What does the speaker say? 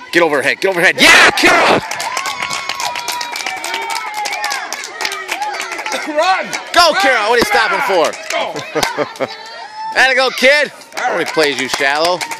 Get over her head. Get over her head. Yeah, Kira! Run! Go, Kira! What are you stopping for? Go! Gotta go, kid. Nobody plays you shallow.